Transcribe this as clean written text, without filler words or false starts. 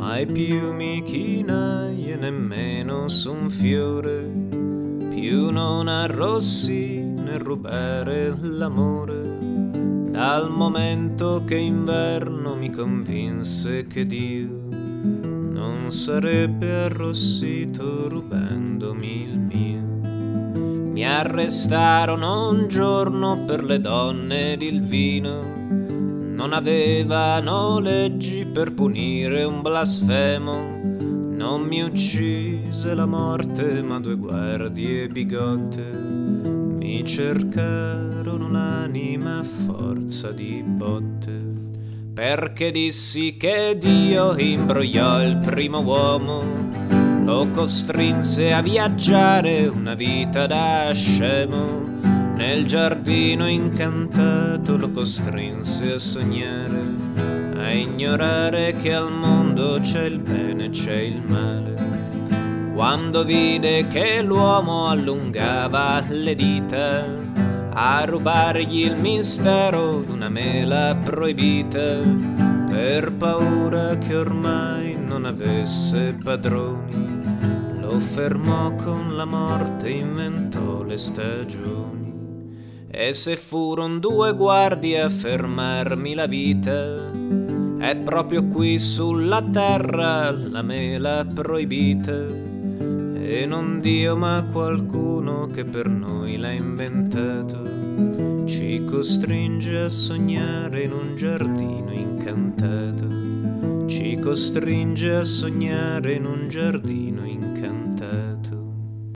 mai più mi chinai e nemmeno su un fiore, più non arrossi né rubare l'amore, dal momento che inverno mi convinse che Dio non sarebbe arrossito rubandomi il mio. Mi arrestarono un giorno per le donne ed il vino, non avevano leggi per punire un blasfemo, non mi uccise la morte ma due guardie bigotte mi cercarono l'anima a forza di botte, perché dissi che Dio imbrogliò il primo uomo, lo costrinse a viaggiare una vita da scemo, nel giardino incantato lo costrinse a sognare, a ignorare che al mondo c'è il bene e c'è il male. Quando vide che l'uomo allungava le dita a rubargli il mistero d'una mela proibita, per paura che ormai non avesse padroni, lo fermò con la morte, inventò le stagioni. E se furon due guardie a fermarmi la vita, è proprio qui sulla terra la mela proibita, e non Dio ma qualcuno che per noi l'ha inventato, ci costringe a sognare in un giardino incantato, ci costringe a sognare in un giardino incantato.